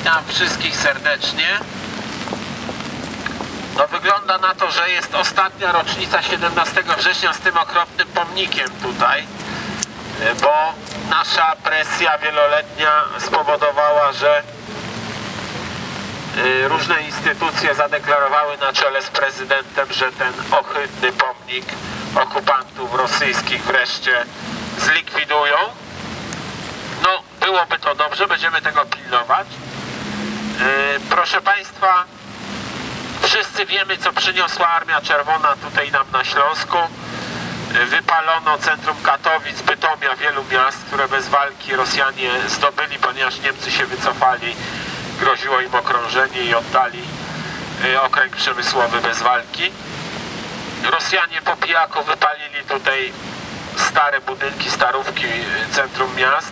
Witam wszystkich serdecznie. No wygląda na to, że jest ostatnia rocznica 17 września z tym okropnym pomnikiem tutaj, bo nasza presja wieloletnia spowodowała, że różne instytucje zadeklarowały na czele z prezydentem, że ten ohydny pomnik okupantów rosyjskich wreszcie zlikwidują. No, byłoby to dobrze, będziemy tego pilnować. Proszę Państwa, wszyscy wiemy, co przyniosła Armia Czerwona tutaj nam na Śląsku. Wypalono centrum Katowic, Bytomia, wielu miast, które bez walki Rosjanie zdobyli, ponieważ Niemcy się wycofali. Groziło im okrążenie i oddali okręg przemysłowy bez walki. Rosjanie po pijaku wypalili tutaj stare budynki, starówki, centrum miast.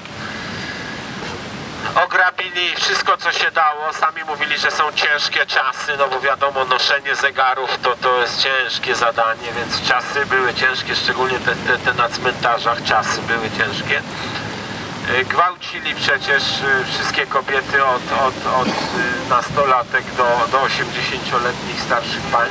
Ograbili wszystko, co się dało. Sami mówili, że są ciężkie czasy, no bo wiadomo, noszenie zegarów to jest ciężkie zadanie, więc czasy były ciężkie, szczególnie te na cmentarzach czasy były ciężkie. Gwałcili przecież wszystkie kobiety od nastolatek do 80-letnich starszych pań.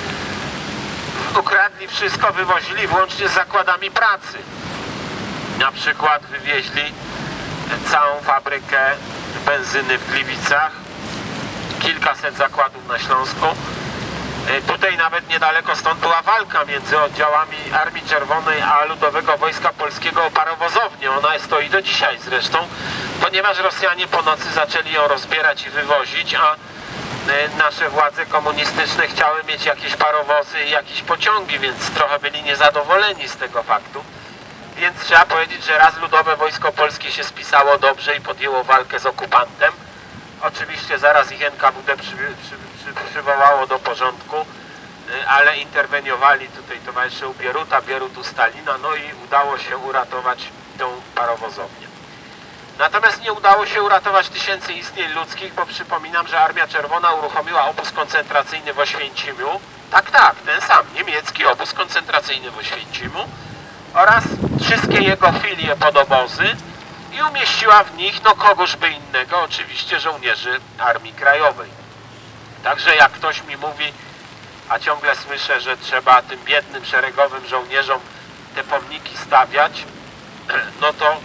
Ukradli wszystko, wywozili włącznie z zakładami pracy. Na przykład wywieźli całą fabrykę benzyny w Gliwicach, kilkaset zakładów na Śląsku. Tutaj nawet niedaleko stąd była walka między oddziałami Armii Czerwonej a Ludowego Wojska Polskiego o parowozownię. Ona stoi do dzisiaj zresztą, ponieważ Rosjanie po nocy zaczęli ją rozbierać i wywozić, a nasze władze komunistyczne chciały mieć jakieś parowozy i jakieś pociągi, więc trochę byli niezadowoleni z tego faktu. Więc trzeba powiedzieć, że raz Ludowe Wojsko Polskie się spisało dobrze i podjęło walkę z okupantem. Oczywiście zaraz ich NKWD przywołało do porządku, ale interweniowali tutaj towarzysze u Bieruta, Bierut u Stalina, no i udało się uratować tą parowozownię. Natomiast nie udało się uratować tysięcy istnień ludzkich, bo przypominam, że Armia Czerwona uruchomiła obóz koncentracyjny w Oświęcimiu. Tak, ten sam, niemiecki obóz koncentracyjny w Oświęcimiu oraz wszystkie jego filie podobozy i umieściła w nich, no kogoż by innego, oczywiście żołnierzy Armii Krajowej. Także jak ktoś mi mówi, a ciągle słyszę, że trzeba tym biednym, szeregowym żołnierzom te pomniki stawiać, no to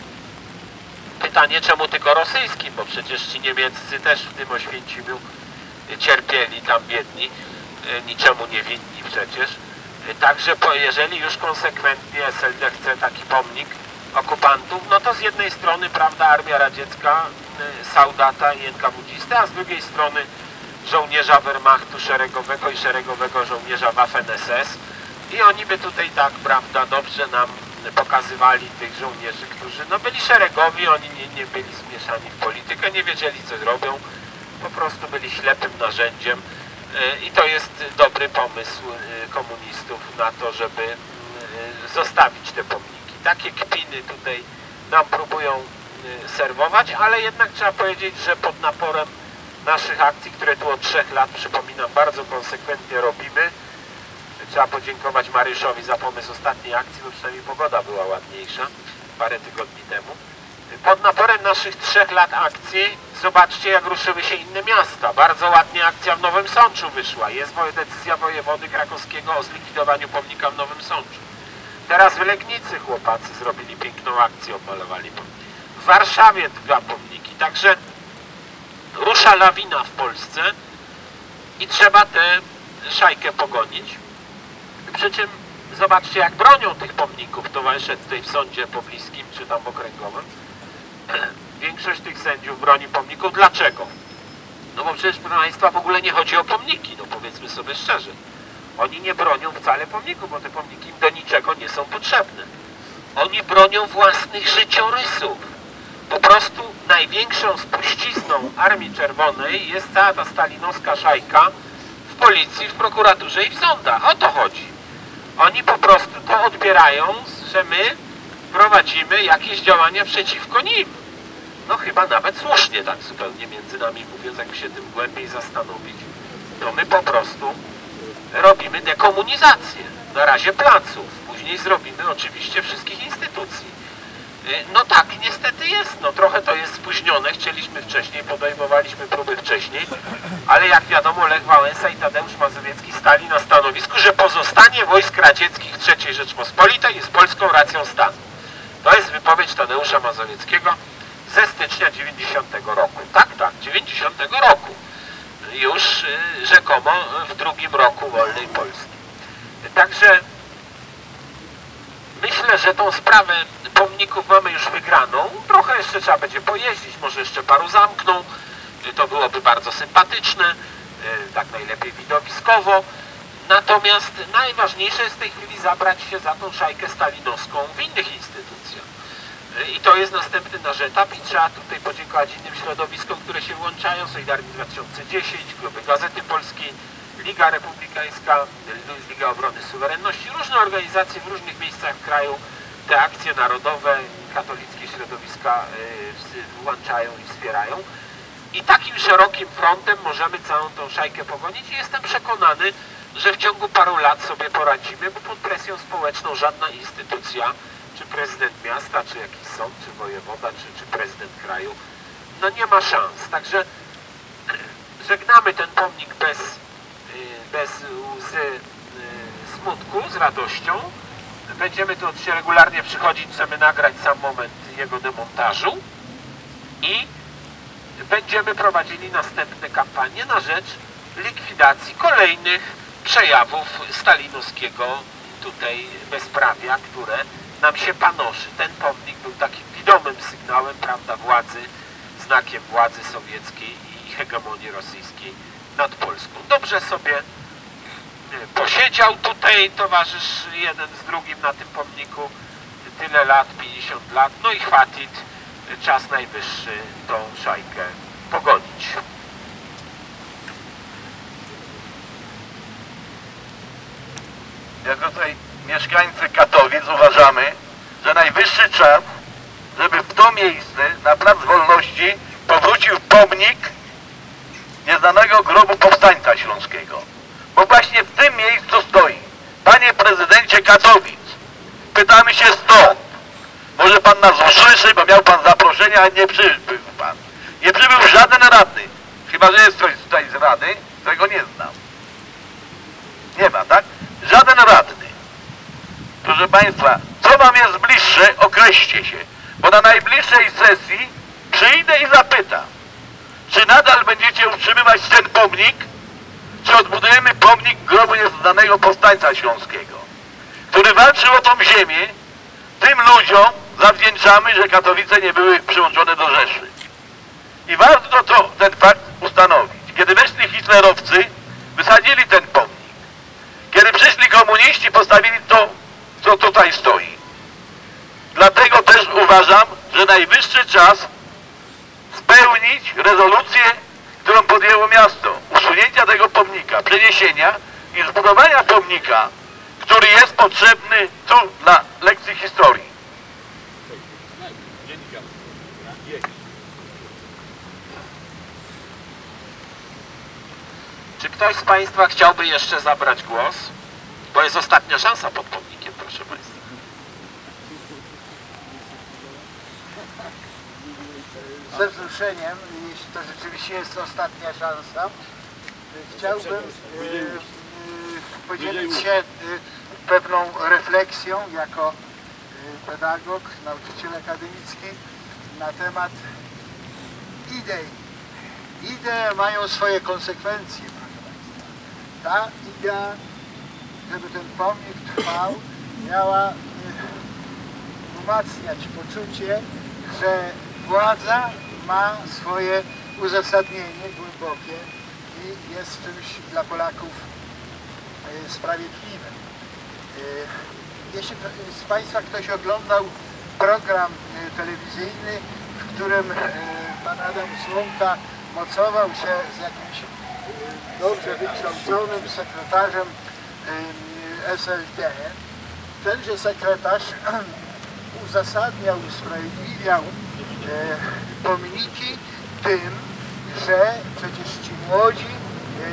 pytanie, czemu tylko rosyjskim, bo przecież ci niemieccy też w tym Oświęcimiu cierpieli, tam biedni, niczemu nie winni przecież. Także jeżeli już konsekwentnie SLD chce taki pomnik okupantów, no to z jednej strony, prawda, Armia Radziecka, Saudata i NKWD-isty, a z drugiej strony żołnierza Wehrmachtu szeregowego i szeregowego żołnierza Waffen-SS i oni by tutaj tak, prawda, dobrze nam pokazywali tych żołnierzy, którzy no byli szeregowi, oni nie byli zmieszani w politykę, nie wiedzieli, co robią, po prostu byli ślepym narzędziem i to jest dobry pomysł komunistów na to, żeby zostawić te pomniki. Takie kpiny tutaj nam próbują serwować, ale jednak trzeba powiedzieć, że pod naporem naszych akcji, które tu od 3 lat, przypominam, bardzo konsekwentnie robimy. Trzeba podziękować Mariuszowi za pomysł ostatniej akcji, bo przynajmniej pogoda była ładniejsza parę tygodni temu. Pod naporem naszych 3 lat akcji, zobaczcie, jak ruszyły się inne miasta. Bardzo ładnie akcja w Nowym Sączu wyszła. Jest decyzja wojewody krakowskiego o zlikwidowaniu pomnika w Nowym Sączu. Teraz w Legnicy chłopacy zrobili piękną akcję, omalowali pomnik. W Warszawie 2 pomniki. Także rusza lawina w Polsce i trzeba tę szajkę pogonić. Przy czym zobaczcie, jak bronią tych pomników towarzysze tutaj w sądzie pobliskim czy tam okręgowym. Większość tych sędziów broni pomników. Dlaczego? No bo przecież, proszę Państwa, w ogóle nie chodzi o pomniki, no powiedzmy sobie szczerze. Oni nie bronią wcale pomników, bo te pomniki im do niczego nie są potrzebne. Oni bronią własnych życiorysów. Po prostu największą spuścizną Armii Czerwonej jest cała ta stalinowska szajka w policji, w prokuraturze i w sądach. O to chodzi. Oni po prostu to odbierają, że my prowadzimy jakieś działania przeciwko nim. No chyba nawet słusznie, tak zupełnie między nami mówiąc, jakby się tym głębiej zastanowić, to my po prostu robimy dekomunizację. Na razie placów, później zrobimy oczywiście wszystkich instytucji. No tak, niestety jest, no trochę to jest spóźnione, chcieliśmy wcześniej, podejmowaliśmy próby wcześniej, ale jak wiadomo Lech Wałęsa i Tadeusz Mazowiecki stali na stanowisku, że pozostanie wojsk radzieckich III Rzeczpospolitej jest polską racją stanu. To jest wypowiedź Tadeusza Mazowieckiego ze stycznia 90 roku. Tak, 90 roku. Już rzekomo w drugim roku wolnej Polski. Także myślę, że tą sprawę pomników mamy już wygraną. Trochę jeszcze trzeba będzie pojeździć, może jeszcze paru zamkną. To byłoby bardzo sympatyczne, tak najlepiej widowiskowo. Natomiast najważniejsze jest w tej chwili zabrać się za tą szajkę stalinowską w innych instytucjach. I to jest następny nasz etap i trzeba tutaj podziękować innym środowiskom, które się włączają. Solidarni 2010, Kluby Gazety Polskiej, Liga Republikańska, Liga Obrony Suwerenności, różne organizacje w różnych miejscach kraju te akcje narodowe, katolickie środowiska włączają i wspierają. I takim szerokim frontem możemy całą tą szajkę pogonić i jestem przekonany, że w ciągu paru lat sobie poradzimy, bo pod presją społeczną żadna instytucja, czy prezydent miasta, czy jakiś sąd, czy wojewoda, czy prezydent kraju, no nie ma szans. Także żegnamy ten pomnik bez łzy smutku, z radością. Będziemy tu się regularnie przychodzić, chcemy nagrać sam moment jego demontażu i będziemy prowadzili następne kampanie na rzecz likwidacji kolejnych przejawów stalinowskiego tutaj bezprawia, które nam się panoszy. Ten pomnik był takim widomym sygnałem, prawda, władzy, znakiem władzy sowieckiej i hegemonii rosyjskiej nad Polską. Dobrze sobie posiedział tutaj towarzysz jeden z drugim na tym pomniku tyle lat, 50 lat, no i chwatit, czas najwyższy tą szajkę pogonić. Jako tutaj mieszkańcy Katowic uważamy, że najwyższy czas, żeby w to miejsce, na Plac Wolności, powrócił pomnik nieznanego grobu powstańca śląskiego. Bo właśnie w tym miejscu stoi. Panie prezydencie Katowic, pytamy się stąd. Może pan nas usłyszy, bo miał pan zaproszenie, a nie przybył pan. Nie przybył żaden radny. Chyba że jest ktoś tutaj z rady, którego nie znam. Nie ma, tak? Żaden radny. Proszę państwa, co wam jest bliższe, określcie się. Bo na najbliższej sesji przyjdę i zapytam, czy nadal będziecie utrzymywać ten pomnik, czy odbudujemy pomnik grobu nieznanego powstańca śląskiego, który walczył o tą ziemię. Tym ludziom zawdzięczamy, że Katowice nie były przyłączone do Rzeszy. I warto ten fakt ustanowić. Kiedy weszli hitlerowcy, wysadzili ten pomnik. Kiedy przyszli komuniści, postawili to, co tutaj stoi. Dlatego też uważam, że najwyższy czas spełnić rezolucję, którą podjęło miasto. Usunięcia tego pomnika, przeniesienia i zbudowania pomnika, który jest potrzebny tu dla lekcji historii. Czy ktoś z państwa chciałby jeszcze zabrać głos? Bo jest ostatnia szansa pod pomnikiem, proszę państwa. Ze wzruszeniem, jeśli to rzeczywiście jest ostatnia szansa, chciałbym podzielić się pewną refleksją jako pedagog, nauczyciel akademicki na temat idei. Idee mają swoje konsekwencje, proszę państwa. Ta idea, żeby ten pomnik trwał, miała umacniać poczucie, że władza ma swoje uzasadnienie głębokie i jest czymś dla Polaków sprawiedliwym. Jeśli z państwa ktoś oglądał program telewizyjny, w którym pan Adam Słomka mocował się z jakimś dobrze wykształconym sekretarzem SLD, tenże sekretarz uzasadniał, usprawiedliwiał pomniki tym, że przecież ci młodzi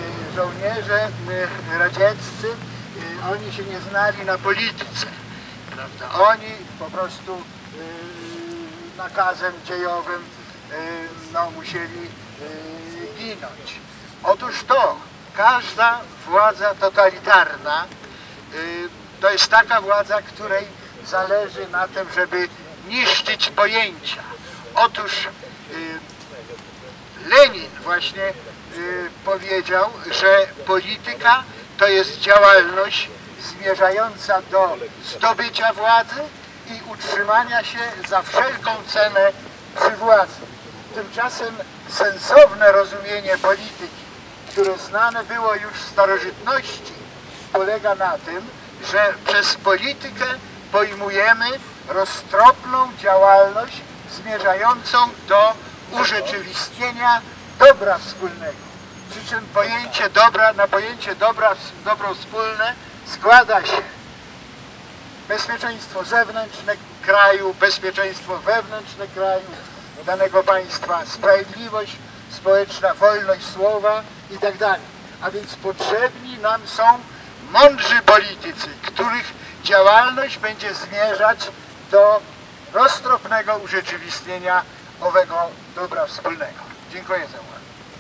żołnierze radzieccy, oni się nie znali na polityce prawda? Oni po prostu nakazem dziejowym no, musieli ginąć. Otóż to, każda władza totalitarna to jest taka władza, której zależy na tym, żeby niszczyć pojęcia. Otóż Lenin właśnie powiedział, że polityka to jest działalność zmierzająca do zdobycia władzy i utrzymania się za wszelką cenę przy władzy. Tymczasem sensowne rozumienie polityki, które znane było już w starożytności, polega na tym, że przez politykę pojmujemy roztropną działalność zmierzającą do urzeczywistnienia dobra wspólnego. Przy czym pojęcie dobra, na pojęcie dobro wspólne składa się bezpieczeństwo zewnętrzne kraju, bezpieczeństwo wewnętrzne kraju danego państwa, sprawiedliwość społeczna, wolność słowa itd. A więc potrzebni nam są mądrzy politycy, których działalność będzie zmierzać do roztropnego urzeczywistnienia owego dobra wspólnego. Dziękuję za uwagę.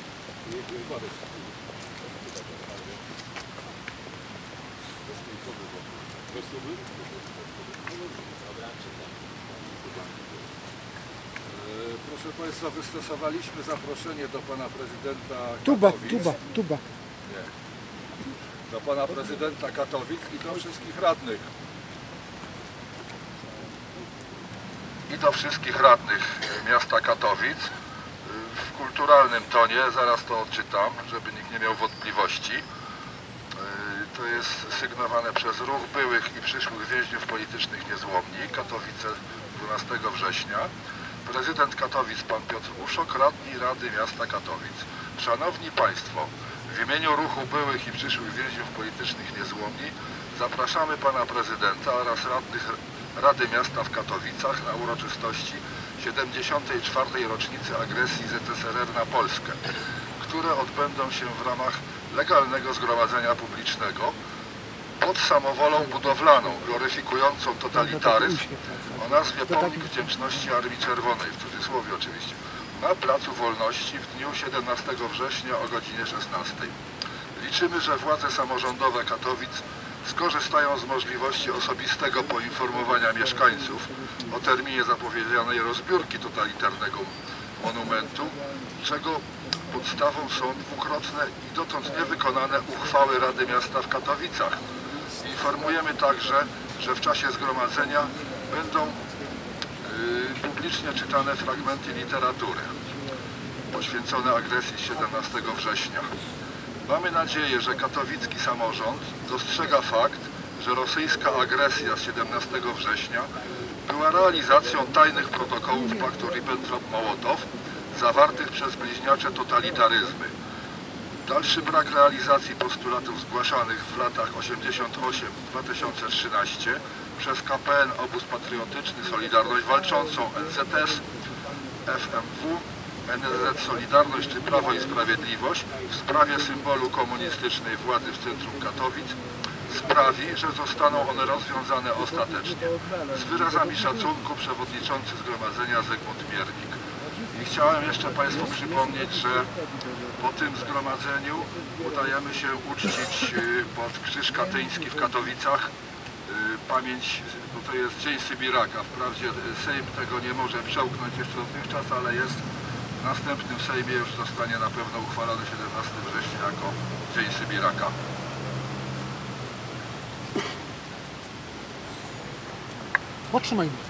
Proszę Państwa, wystosowaliśmy zaproszenie do Pana Prezydenta Tuba. Nie. Do Pana Prezydenta Katowic i do wszystkich radnych. I do wszystkich radnych miasta Katowic w kulturalnym tonie, zaraz to odczytam, żeby nikt nie miał wątpliwości. To jest sygnowane przez Ruch Byłych i Przyszłych Więźniów Politycznych Niezłomni, Katowice 12 września. Prezydent Katowic, pan Piotr Uszok, radni Rady Miasta Katowic. Szanowni Państwo, w imieniu Ruchu Byłych i Przyszłych Więźniów Politycznych Niezłomni zapraszamy pana prezydenta oraz radnych Rady Miasta w Katowicach na uroczystości 74. rocznicy agresji ZSRR na Polskę, które odbędą się w ramach legalnego zgromadzenia publicznego pod samowolą budowlaną, gloryfikującą totalitaryzm o nazwie Pomnik Wdzięczności Armii Czerwonej, w cudzysłowie oczywiście, na Placu Wolności w dniu 17 września o godzinie 16. Liczymy, że władze samorządowe Katowic skorzystają z możliwości osobistego poinformowania mieszkańców o terminie zapowiedzianej rozbiórki totalitarnego monumentu, czego podstawą są dwukrotne i dotąd niewykonane uchwały Rady Miasta w Katowicach. Informujemy także, że w czasie zgromadzenia będą publicznie czytane fragmenty literatury poświęcone agresji 17 września. Mamy nadzieję, że katowicki samorząd dostrzega fakt, że rosyjska agresja z 17 września była realizacją tajnych protokołów paktu Ribbentrop-Mołotow zawartych przez bliźniacze totalitaryzmy. Dalszy brak realizacji postulatów zgłaszanych w latach 88-2013 przez KPN Obóz Patriotyczny Solidarność Walczącą, NZS, FMW, NSZ Solidarność czy Prawo i Sprawiedliwość w sprawie symbolu komunistycznej władzy w centrum Katowic sprawi, że zostaną one rozwiązane ostatecznie. Z wyrazami szacunku przewodniczący zgromadzenia Zygmunt Miernik. I chciałem jeszcze Państwu przypomnieć, że po tym zgromadzeniu udajemy się uczcić pod Krzyż Katyński w Katowicach pamięć, bo to jest Dzień Sybiraka. Wprawdzie Sejm tego nie może przełknąć jeszcze dotychczas, ale jest w następnym Sejmie już zostanie na pewno uchwalony 17 września jako Dzień Sybiraka. Potrzymaj mnie.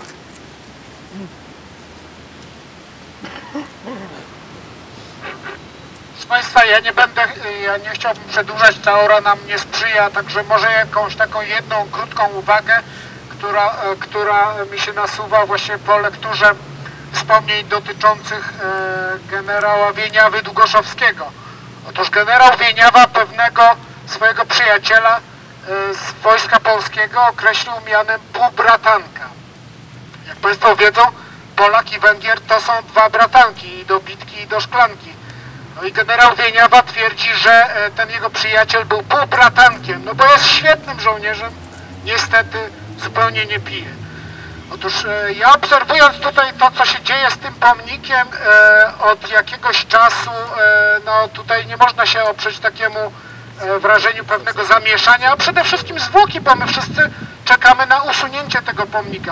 Proszę Państwa, ja nie chciałbym przedłużać, ta aura nam nie sprzyja, także może jakąś taką jedną krótką uwagę, która mi się nasuwa właśnie po lekturze wspomnień dotyczących generała Wieniawy Długoszowskiego. Otóż generał Wieniawa pewnego swojego przyjaciela z Wojska Polskiego określił mianem półbratanka. Jak Państwo wiedzą, Polak i Węgier to są dwa bratanki, i do bitki, i do szklanki. No i generał Wieniawa twierdzi, że ten jego przyjaciel był półbratankiem, no bo jest świetnym żołnierzem, niestety zupełnie nie pije. Otóż ja obserwując tutaj to, co się dzieje z tym pomnikiem od jakiegoś czasu, no tutaj nie można się oprzeć takiemu wrażeniu pewnego zamieszania, a przede wszystkim zwłoki, bo my wszyscy czekamy na usunięcie tego pomnika.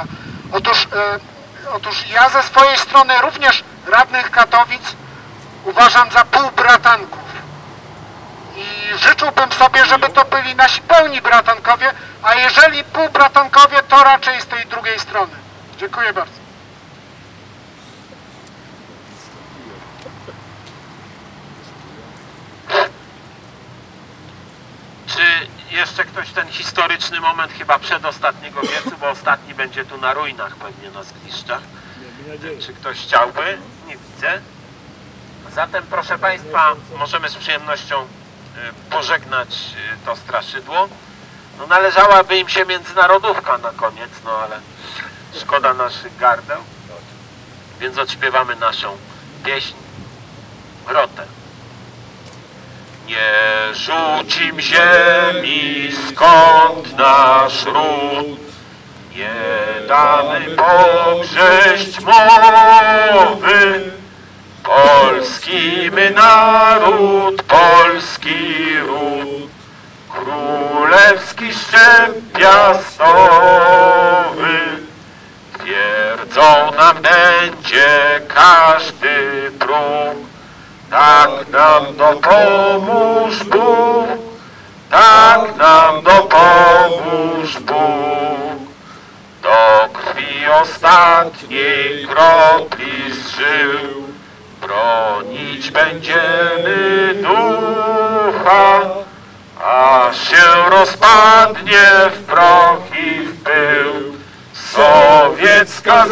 Otóż ja ze swojej strony również radnych Katowic uważam za półbratanków i życzyłbym sobie, żeby to byli nasi pełni bratankowie, a jeżeli półbratankowie, to raczej z tej drugiej strony. Dziękuję bardzo. Czy jeszcze ktoś ten historyczny moment chyba przedostatniego wiecu, bo ostatni będzie tu na ruinach pewnie, na zgliszczach. Czy ktoś chciałby? Nie widzę. Zatem proszę Państwa, możemy z przyjemnością pożegnać to straszydło. No należałaby im się międzynarodówka na koniec, no ale szkoda naszych gardeł. Więc odśpiewamy naszą pieśń Rotę. Nie rzucim ziemi, skąd nasz ród, nie damy pogrześć mowy. Polski my naród, polski ród, królewski szczep piastowy. Twierdzą nam będzie każdy próg, tak nam dopomóż Bóg, tak nam dopomóż Bóg. Do krwi ostatniej kropli z żył bronić będziemy ducha, aż się rozpadnie w proch i w pył sowiecka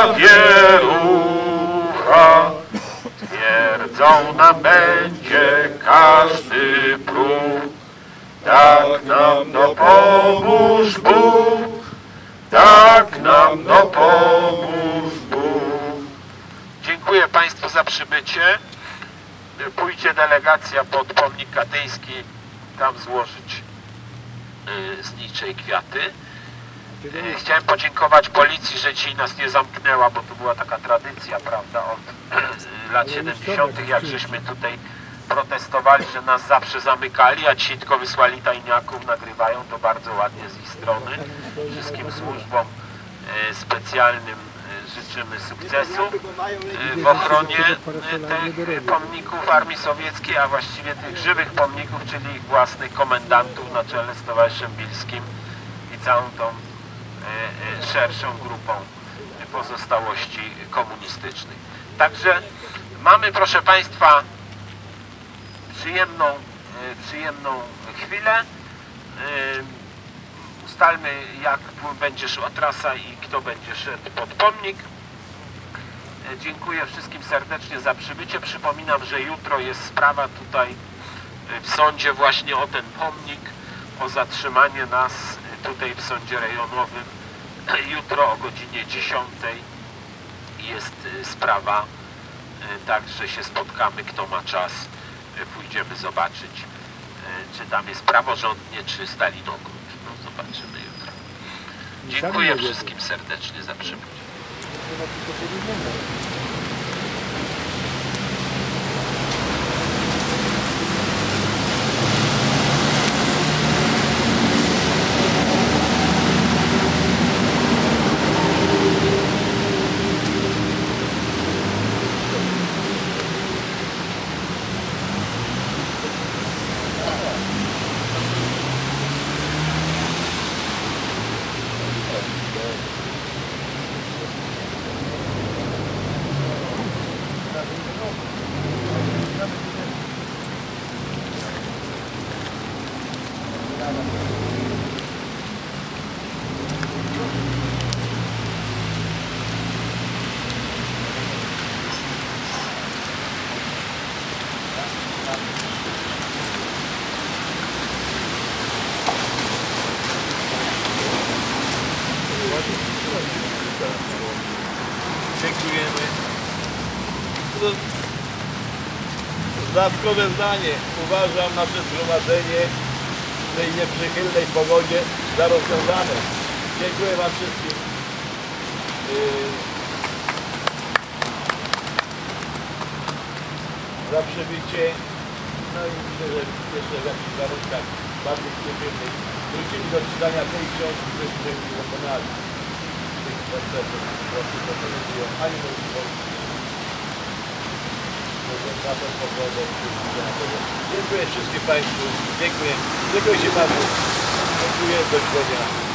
zawierucha. Twierdzą nam będzie każdy próg, tak nam dopomóż Bóg, tak nam dopomóż Bóg. Dziękuję Państwu za przybycie. Pójdzie delegacja pod pomnik katyński, tam złożyć znicze i kwiaty. Chciałem podziękować policji, że dzisiaj nas nie zamknęła, bo to była taka tradycja, prawda, od lat 70., jak żeśmy tutaj protestowali, że nas zawsze zamykali, a dzisiaj tylko wysłali tajniaków, nagrywają to bardzo ładnie z ich strony. Wszystkim służbom specjalnym życzymy sukcesu w ochronie tych pomników Armii Sowieckiej, a właściwie tych żywych pomników, czyli ich własnych komendantów na czele z Towarzyszem Bilskim i całą tą szerszą grupą pozostałości komunistycznych. Także mamy, proszę Państwa, przyjemną chwilę. Ustalmy, jak będzie szła trasa i kto będzie szedł pod pomnik. Dziękuję wszystkim serdecznie za przybycie. Przypominam, że jutro jest sprawa tutaj w sądzie właśnie o ten pomnik, o zatrzymanie nas tutaj w sądzie rejonowym. Jutro o godzinie 10 jest sprawa, także się spotkamy, kto ma czas, pójdziemy zobaczyć, czy tam jest praworządnie, czy Stalinogród. No, zobaczymy jutro. Dziękuję wszystkim serdecznie za przybycie. Dziękujemy. Dodatkowe zdanie. Uważam nasze zgromadzenie w tej nieprzychylnej pogodzie za rozwiązane. Dziękuję Wam wszystkim za przybycie. No i myślę, że jeszcze w jakichś warunkach bardziej przyjemnych wrócimy do czytania tej książki, której nie dokonali. Tych koncertów, które proponują ani możliwości. Na tą pogodę. Dziękuję wszystkim Państwu. Dziękuję. Dziękuję bardzo. Dziękuję. Do widzenia.